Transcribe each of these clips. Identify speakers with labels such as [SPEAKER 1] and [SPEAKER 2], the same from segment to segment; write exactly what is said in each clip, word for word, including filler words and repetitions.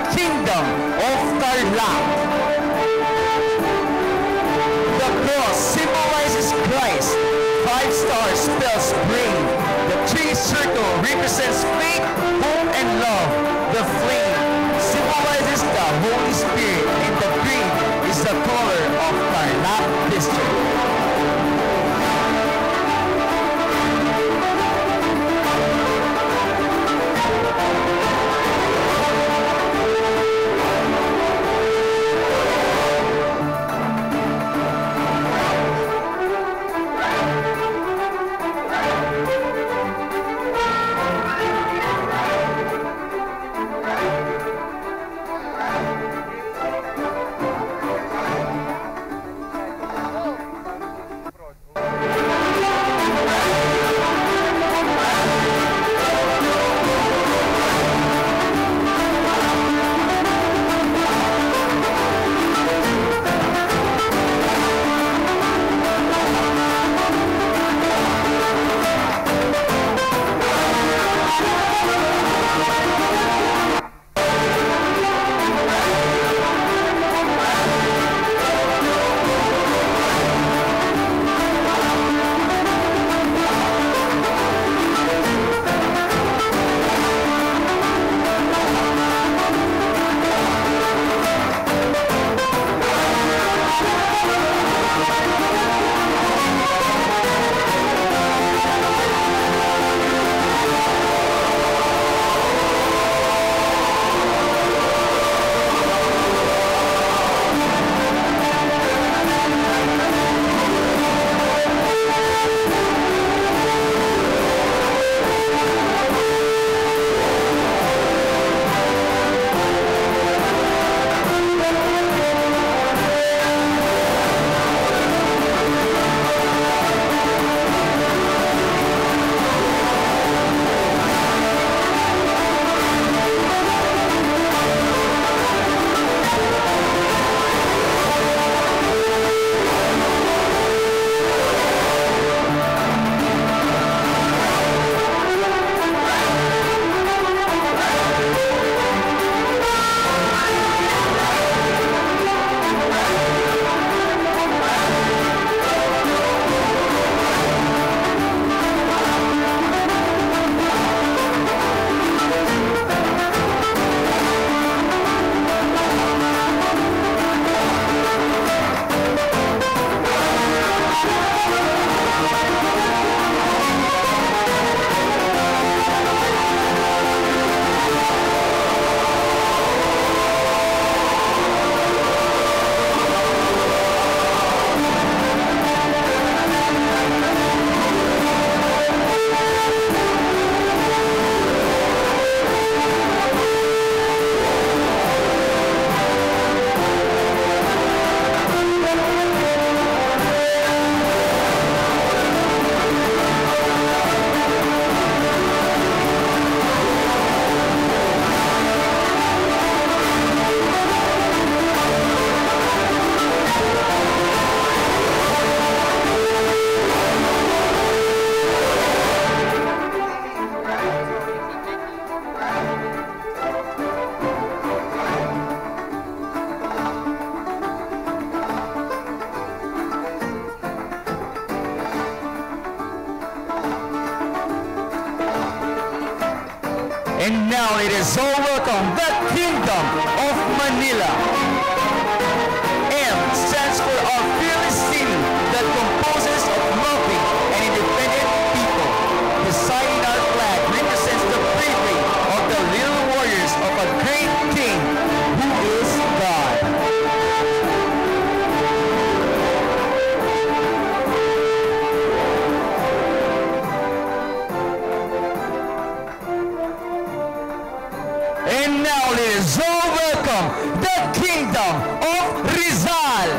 [SPEAKER 1] kingdom of Tarlac. The cross symbolizes Christ. Five stars spell spring. The three circle represents faith, hope, and love. The flame symbolizes the Holy Spirit, and the green is the color of Tarlac district. And now it is all welcome the Kingdom of Manila. M stands for our fearless city that composes of loving and independent people. The sign in our flag represents the bravery of the little warriors of a great king who is God. And now it is all welcome the Kingdom of Rizal.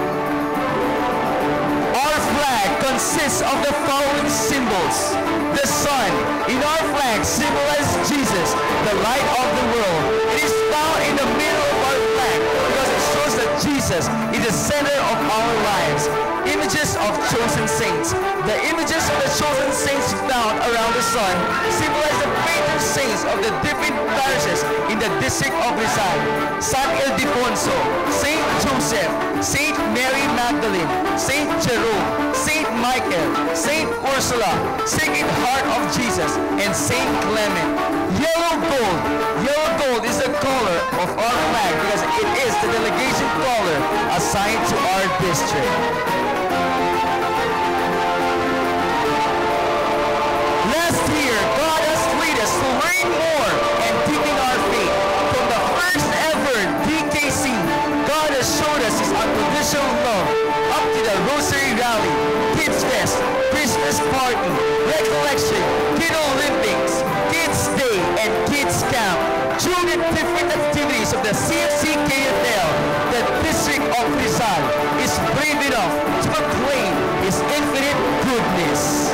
[SPEAKER 1] Our flag consists of the following symbols. The sun in our flag symbolizes Jesus, the light of the world. It is found in the middle of our flag because it shows that Jesus Jesus is the center of our lives. Images of chosen saints. The images of the chosen saints found around the sun symbolize the patron saints of the different parishes in the district of Rizal. San Ildefonso, Saint Joseph, Saint Mary Magdalene, Saint Jerome, Saint Michael, Saint Ursula, Sacred Heart of Jesus, and Saint Clement. Yellow gold. Yellow gold is the color of our flag because it is the delegation color assigned to our district. Last year, God has led us to learn more and deepen our faith. From the first ever D K C, God has showed us His unconditional love up to the Rosary Rally, Kids Fest, Christmas Party, Recollection, Kid Olympics, Kids Day, and Kids Camp. Through the different activities of the C F C K F L, the District of Rizal is brave enough to proclaim His infinite goodness.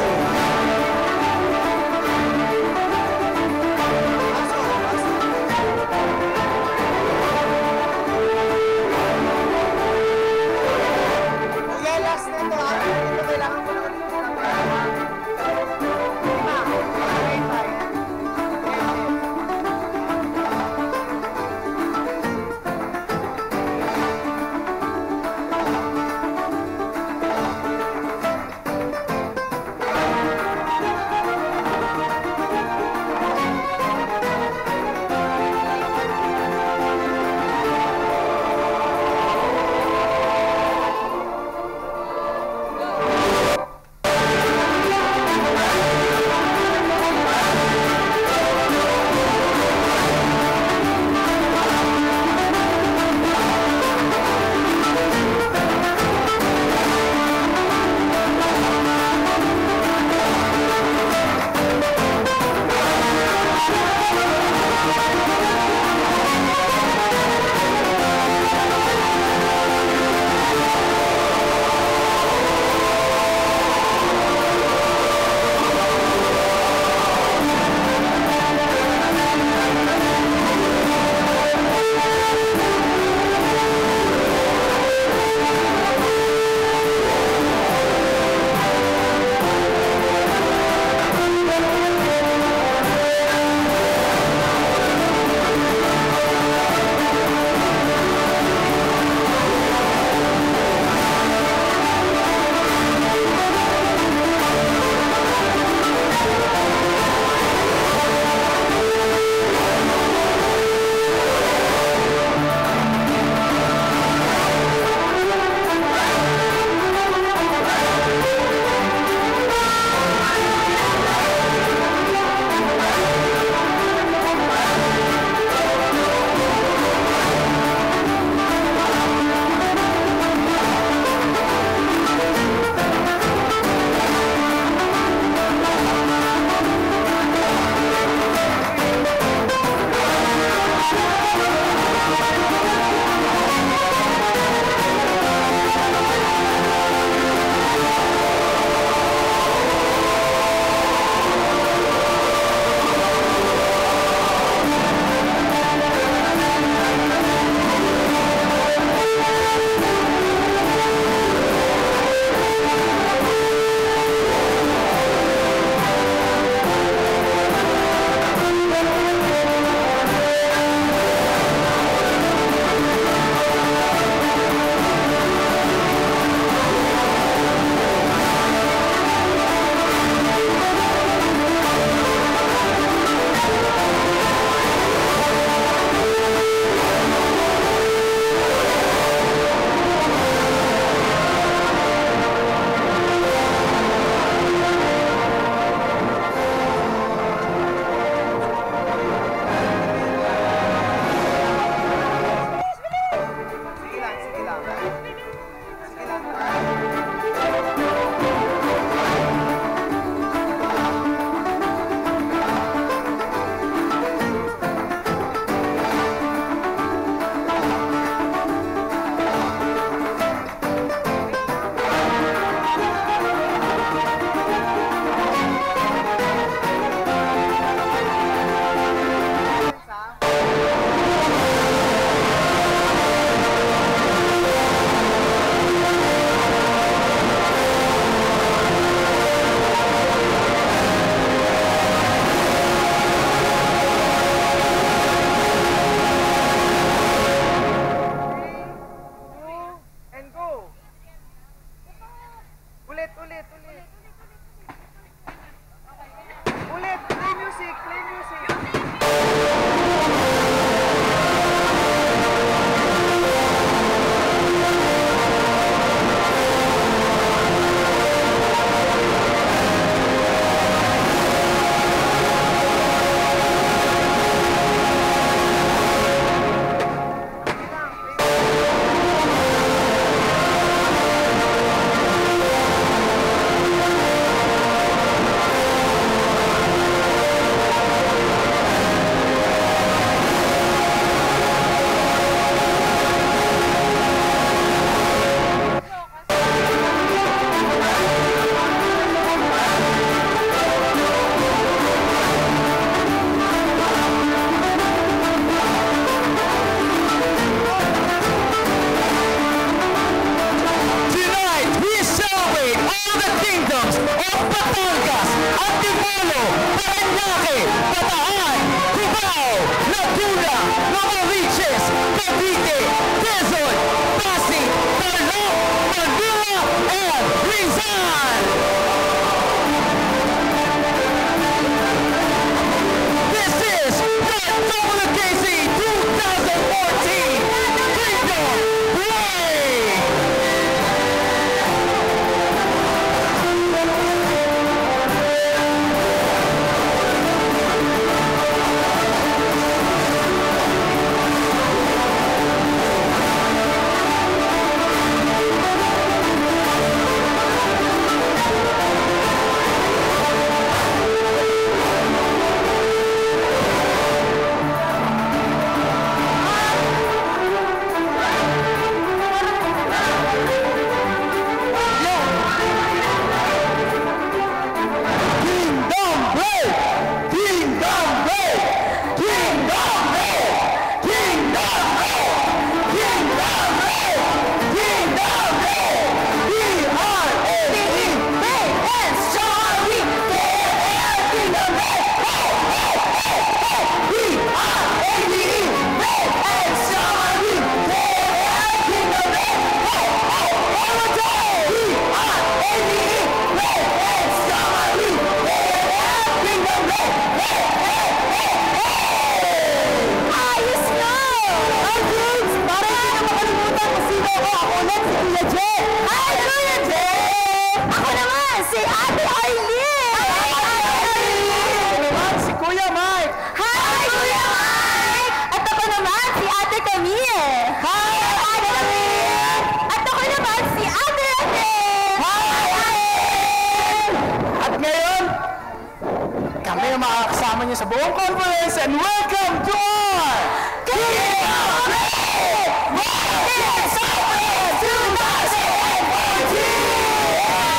[SPEAKER 1] sa buong conference and welcome to our Kingdom Break! Rocket Summit twenty fourteen!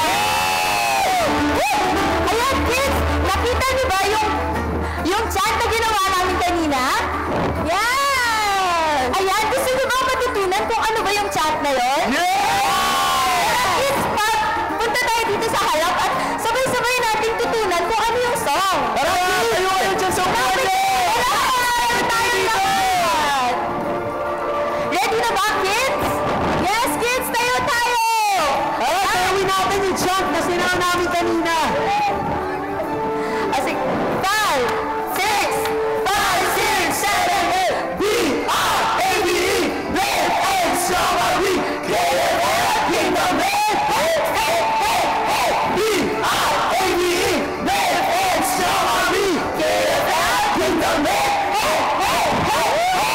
[SPEAKER 2] Ayan, kids! Nakita niyo ba yung yung chat na ginawa namin kanina? Yan! Ayan, gusto niyo ba matutunan kung ano ba yung chat na yun?
[SPEAKER 1] Yeah!
[SPEAKER 2] Kids, pag punta tayo dito sa harap at sabay-sabay natin tutunan kung ano yung song.
[SPEAKER 1] Tara, tayo kayo dyan sa upuan niyo!
[SPEAKER 2] Tara, tayo lahat! Ready na ba, kids? Yes, kids! Tayo tayo!
[SPEAKER 1] Tara, tayawin natin yung jump na sinaw namin kanina!
[SPEAKER 2] Asik, five, six, five, six, seven, eight.
[SPEAKER 1] B R A D E, Red and Strong are we, K F L, Kingdom Break! Hey, hey, hey, hey! B R A D E, Red and Strong are we, K F L, Kingdom Break! Hey, hey, hey,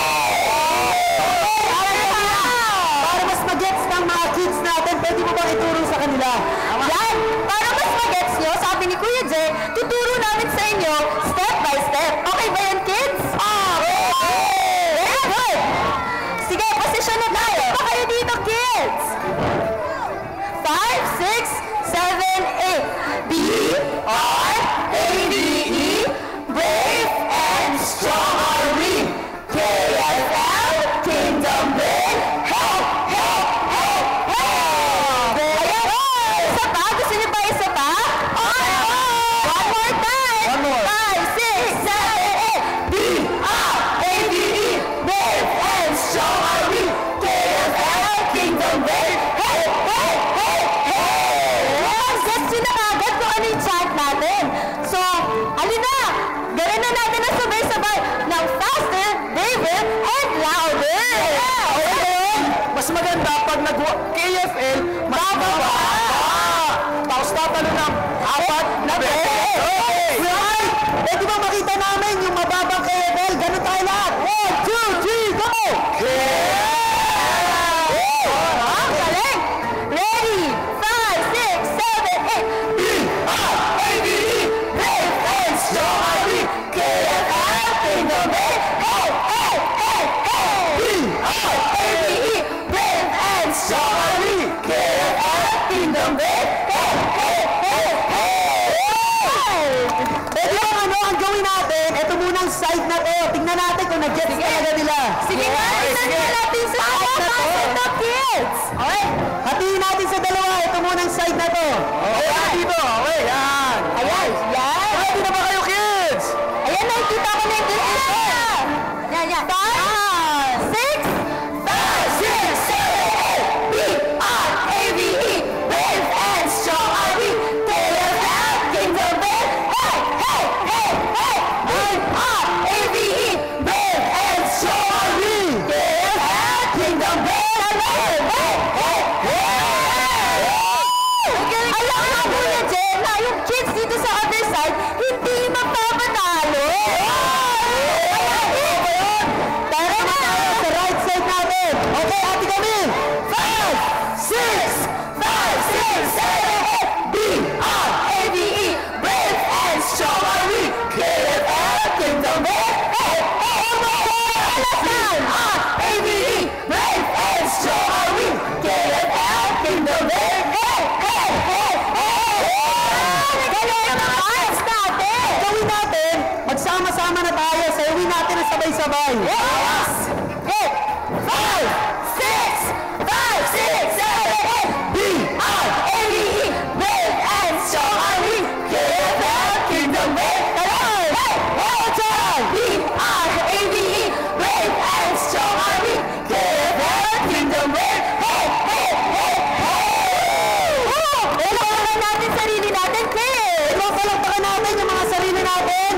[SPEAKER 1] hey! Para mas mag-gets ng mga kids natin, pwede mo bang ituro sa kanila?
[SPEAKER 2] Yan! Para mas mag-gets nyo, sabi ni Kuya Jay, tuturo namin sa inyo step by step. Okay ba yan, kids? Ah! Very good! Sige, posisyon na tayo. Pa kayo dito, kids! five, six, seven, eight. B R A D E, brave and strong are we. K F L, Kingdom Break. Hey, hey, hey, hey! Ayan! Isa pa? Gusto niyo pa isa pa? Okay! One more time!
[SPEAKER 1] One more.
[SPEAKER 2] Five, six, seven, eight. B R A D E, brave and strong are we. K F L, Kingdom Break. Hey, hey, hey, hey! Yes! Gets nyo na agad kung ano yung chant natin. So, alin na! Gawin na natin na sabay-sabay ng faster, braver, and louder! Okay ba yun?
[SPEAKER 1] Mas maganda pag nag-K F L, mas mababa! Tapos tatalo ng apat na beses! Right! Pwede ba makita namin yung mababang K F L? Ganun tayo lahat! One, two, three, go!
[SPEAKER 2] Ang galing! Ready? Five, six, seven, eight.
[SPEAKER 1] B R A D E, brave and strong are we, K F L, Kingdom Break!
[SPEAKER 2] Hey, hey, hey, hey!
[SPEAKER 1] B R A D E, brave and strong are we, K F L, Kingdom Break! Hey, hey, hey, hey! Pwede bang ano ang gawin natin? Ito muna ang side na to. Tingnan natin kung nag-gets talaga nila.
[SPEAKER 2] Sige nga, isan na natin sa mga na kids!
[SPEAKER 1] Okay? Hatiin natin sa dalawa. Ito muna ang side na to. Okay, dito. Okay, yan.
[SPEAKER 2] Ayan, yan!
[SPEAKER 1] Ready na ba kayo, kids?
[SPEAKER 2] Ayan, nakikita ko na yung decision! Yan, yan! Five, six,
[SPEAKER 1] Five, six, seven, eight.
[SPEAKER 2] B R A D E, brave and strong are we. K F L, Kingdom Break. Hey, hey, hey, hey! B R A D E, brave and strong are we. K F L, Kingdom Break. Hey, hey, hey, hey! Alam mo, Kuya Jen, na yung kids dito sa other side, hindi magpapatalo. Tara na!
[SPEAKER 1] Sa right side natin. Okay, ate kami. Five, six, five, six, seven, eight. B R A D E, brave and strong are we. K F L, Kingdom Break. Hey, hey, hey! B R A D E, brave and strong are we. K F L, Kingdom Break. Hey, hey, hey, hey!
[SPEAKER 2] Galing ang mga kids natin!
[SPEAKER 1] Gawin natin, magsama-sama na tayo. Sayawin natin na sabay-sabay.
[SPEAKER 2] Yes!
[SPEAKER 1] Hey! Five, six, five, six, seven, eight. B R A D E, brave and strong are we. K F L, Kingdom Break. Hey! Hey! One time! B R A D E, brave and strong are we. K F L, Kingdom Break. Hey! Hey! Hey! Hey!
[SPEAKER 2] Oh! Kailangan natin sarili natin, kids!
[SPEAKER 1] Palakpakan natin yung mga sarili natin.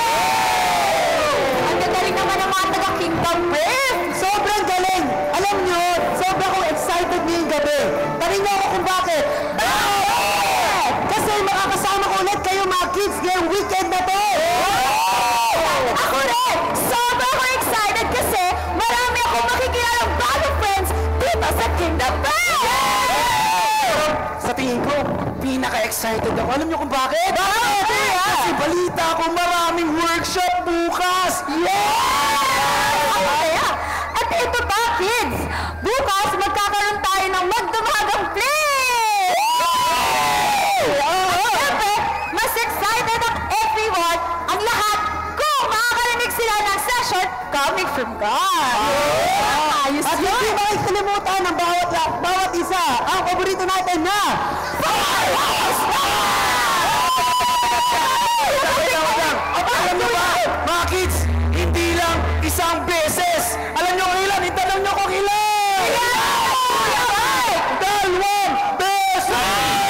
[SPEAKER 2] Ang gagaling naman ng mga taga-Kingdom Break!
[SPEAKER 1] Sobrang galing! Alam nyo, sobrang akong excited ngayong gabi. Tanong nyo ako kung bakit. Bakit? Kasi makakasama ko ulit kayo mga kids ngayong weekend na to.
[SPEAKER 2] Ako rin! Sobrang ako excited kasi marami akong makikilalang bago friends dito sa Kingdom Break!
[SPEAKER 1] Sa tingin ko, pinaka-excited
[SPEAKER 3] excited ako. Alam niyo kung bakit?
[SPEAKER 2] Bakit?
[SPEAKER 3] Kasi balita ko maraming workshop bukas!
[SPEAKER 2] Yeah! Kaya, at ito pa, kids! Bukas, magkakaroon tayo ng magdumagang play! At syempre, mas excited ang everyone, ang lahat, kung makakarinig sila ng session coming from God! Ayos
[SPEAKER 3] At
[SPEAKER 2] yun!
[SPEAKER 3] hindi makikalimutan ng bawat, bawat isa ang paborito natin na Firehouse Alam nyo ba, mga kids, hindi lang isang beses. Alam nyo kung ilan? Itanong nyo kung ilan! Dalawang beses!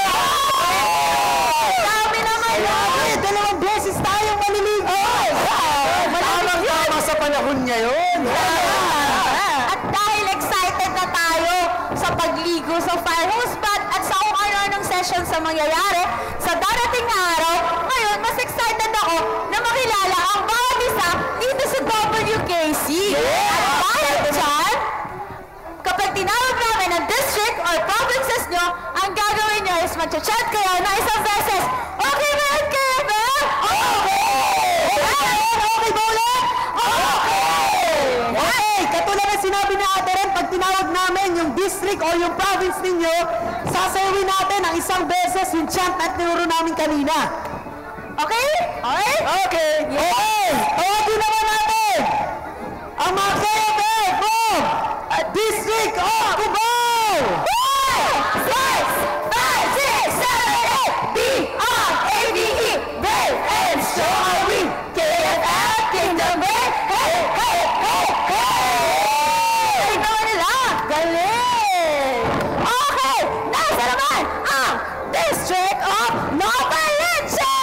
[SPEAKER 2] Dami naman yun!
[SPEAKER 3] Dalawang beses tayong maliligo! Tamang-tama sa panahon ngayon!
[SPEAKER 2] At dahil excited na tayo sa pagligo sa Firehouse Bath at sa kung ano-anong session sa mangyayari sa darating na araw, ngayon mas excited ako na makilala ang bawat isa dito sa W K C. At dahil dyan, kapag tinawag namin ang district or provinces nyo, ang gagawin nyo is mag-chat kayo na isang beses. Okay ba yan kayo ba? Okay!
[SPEAKER 3] Okay ba ulit?
[SPEAKER 2] Okay!
[SPEAKER 3] Okay! Katulad na sinabi ni Ate Ren, pag tinawag namin yung district o yung province ninyo, sasayawin natin ang isang beses yung chant at tinuro namin kanina.
[SPEAKER 2] Okay? Okay?
[SPEAKER 3] Okay! Okay! Tawagin naman natin ang mga kayabe from a district of Cubao!
[SPEAKER 2] Six, five, six, seven, eight, B R A V E, brave and strong are we, K F L, Kingdom Brave, hey, hey, hey, hey! Ikaw nila, galing! Okay, nasa naman ang District of Nova Leche!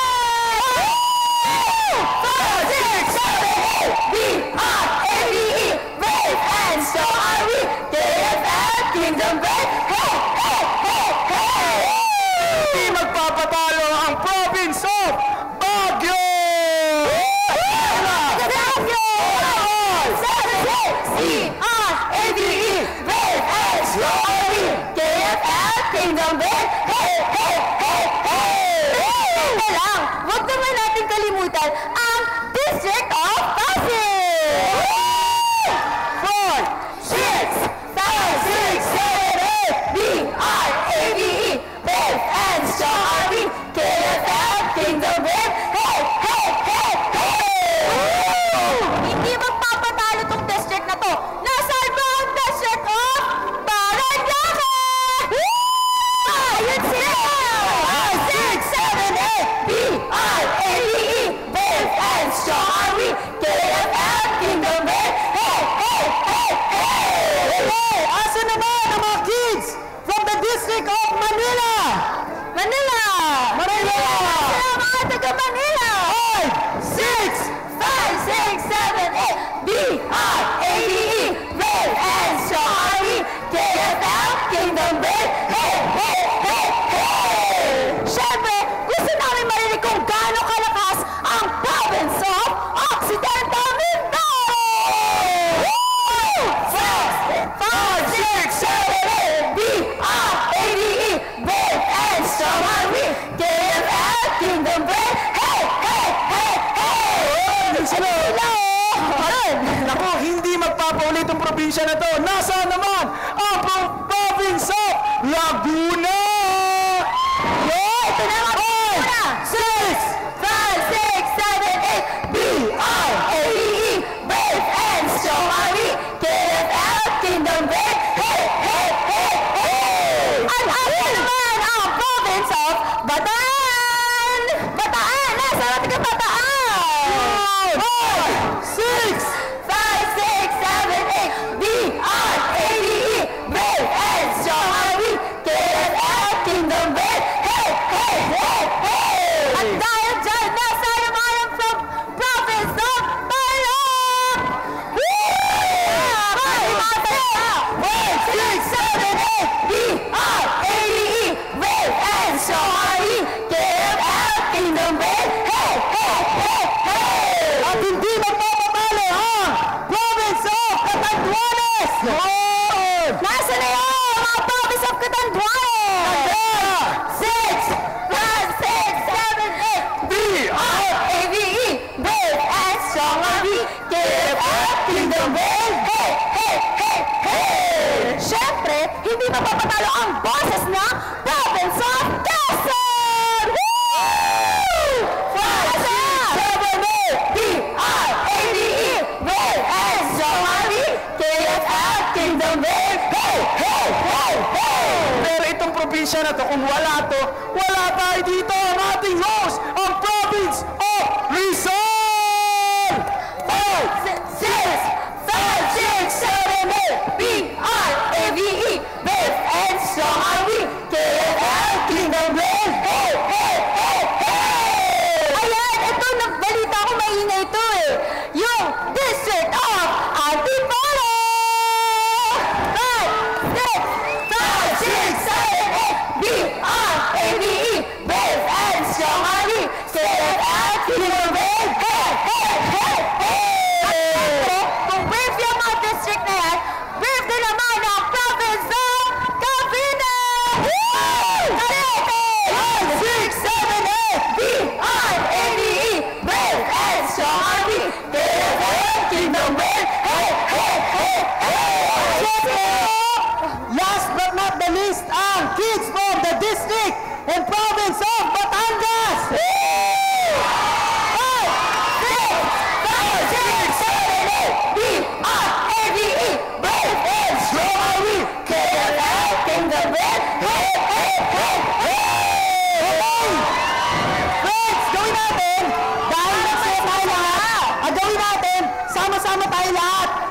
[SPEAKER 2] Four, six, seven, eight, B R A V E, brave and strong are we, K F L, Kingdom Brave, hey, hey, hey, hey!
[SPEAKER 3] Hindi magpapatalo ang province of Baguio!
[SPEAKER 2] Kingdom Brave, hey, hey, hey, hey! Teka lang, huwag naman natin kalimutan ang District of Pasig! Four, six, five, six, seven, eight, B R A V E, brave and strong are we, K F L, Kingdom Brave, hey, hey, hey, hey! Hindi magpapatalo tong district na to. Nasaan ba ang District of Paranaque? Ayun sila! Five, six, seven, eight, B R A V E, brave and strong are we, K F L, Kingdom Brave, hey, hey, hey, hey!
[SPEAKER 3] Hey! Asa naman ang mga kids from the district of Manila?
[SPEAKER 2] Manila!
[SPEAKER 3] Manila!
[SPEAKER 2] Sila ang mga taga Manila!
[SPEAKER 3] Five, six,
[SPEAKER 2] Five, six, seven, eight, B R A V E, brave and strong are we, K F L, Kingdom Brave, hey, hey, hey, hey! Siyempre, gusto namin marinig kung gaano kalakas ang province of Occidental Mindoro! Five, six, seven, eight, B R A V E, brave and strong are we, K F L, Kingdom Brave, hey, hey, hey, hey!
[SPEAKER 3] Sila!
[SPEAKER 2] Ayun!
[SPEAKER 3] Naku, hindi magpapaulit ang probinsya na to. Nasaan naman ang pro- province of Laguna?
[SPEAKER 2] Yeah, ito na mga Laguna!
[SPEAKER 3] Six,
[SPEAKER 2] Five, six, seven, eight, B R A V E, brave and strong are we, K F L, Kingdom Brave, hey, hey, hey, hey! At ako naman ang province of Bataan! Bataan! Nasa natin ka Bataan!
[SPEAKER 3] five, six,
[SPEAKER 2] Five, six, seven, eight, B R A V E, brave and strong are we, K F L, Kingdom Brave, hey, hey, hey, hey! At dahil dyan, nasa naman ang from province of Tarlac! Five, six, seven, eight, B R A V E, brave and strong are we, K F L, Kingdom Brave, hey, hey, hey, hey!
[SPEAKER 3] at hindi magpapatalo ang province of Catanduanes! Yun!
[SPEAKER 2] Nasa na yun, mga province of Catanduanes? Six, five, Pero ang boses ng Province of Quezon! Woo! five, six, seven, eight, B R A D E, Brave and Strong Army, K F L, Kingdom Brave, hey, hey, hey, hey!
[SPEAKER 3] Pero itong probinsya na to, kung wala to, wala tayo dito ang ating host, ang Province of Rizal!
[SPEAKER 2] Five, six, six, five, six, seven, eight, B R A V E, Brave and Strong Army, K F L, Kingdom Brave, hey, hey, hey, hey! Ayan, ito, nagbalita ko maingay ito eh. Yung District of Antipolo! Five, six, five, six, seven, eight, B R A V E, Brave and Strong Army, K F L, Kingdom Brave, hey, hey, hey, hey! Kung brave yung mga district na yan, brave din naman ang province of Cavite! Cavite! five, six, seven, eight, B R A V E, Brave and Strong Army, K F L, Kingdom Brave, hey, hey, hey, hey!
[SPEAKER 3] Last but not the least, ang kids from the district and province of Batangas!
[SPEAKER 2] Five, six, five, six, seven, eight, B R A V E, Brave and Strong Army, K F L, Kingdom Brave, hey, hey, hey, hey!
[SPEAKER 3] Friends, gawin natin, dahil nagsaya tayo lahat, ang gawin natin, sama-sama tayo lahat,